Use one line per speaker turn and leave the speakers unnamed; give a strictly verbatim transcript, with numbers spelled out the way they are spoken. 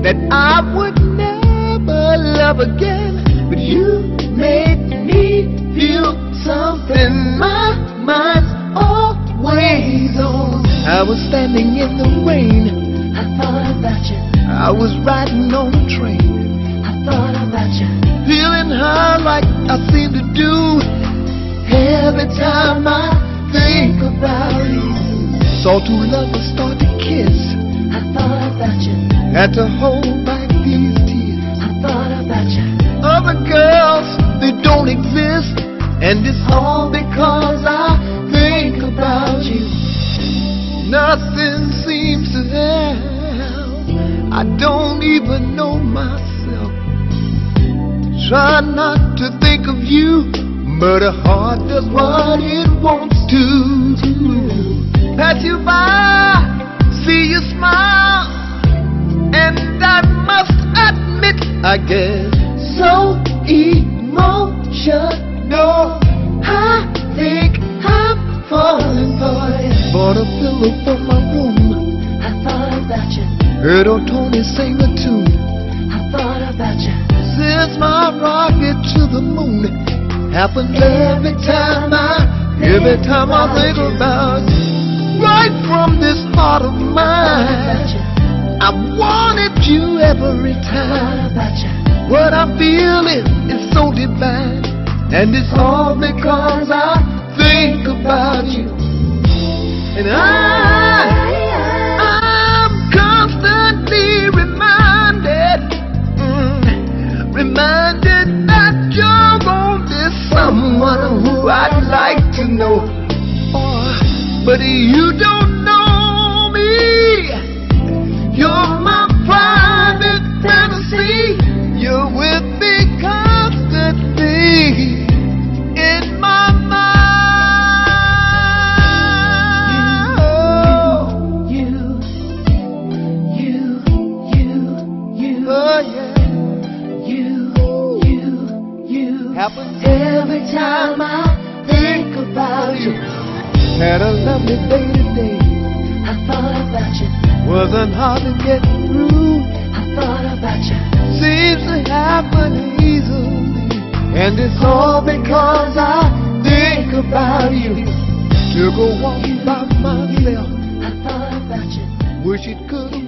that I would never love again, but you made me feel something. My mind's always on. I was standing in the rain,
I thought about you.
I was riding on a train,
I thought about you.
feeling high like I seem to do every time I think about you. Saw two lovers start to kiss,
I thought about you.
had to hold back these tears.
I thought about you.
Other girls, they don't exist, and it's all because I think about you. Nothing seems to help, I don't even know myself. Try not to think of you, but a heart does what it wants to do. Pass you by, see you smile, and I must admit I get so emotional. I think I'm falling for you. Bought a pillow for my room,
I thought about you.
heard old Tony sing a tune.
I thought about you.
Since my rocket to the moon happens every time I, every time I think about you. Right from this heart of mine, I wanted you every time. What I'm feeling is so divine, and it's all because I think about you. And I, I'm constantly reminded, mm, reminded that you're gonna be someone who I'd like to know. Oh, but you don't know me. You're my private fantasy. You're with me constantly in my mind.
You, you, you, you,
Oh yeah.
you, you, you.
Happens
Every time I think about you.
Had a lovely day today.
I thought about you.
Wasn't hard to get through.
I thought about you.
Seems to happen easily, and it's all because I think about you. Took a walk by myself.
I thought about you.
Wish it could have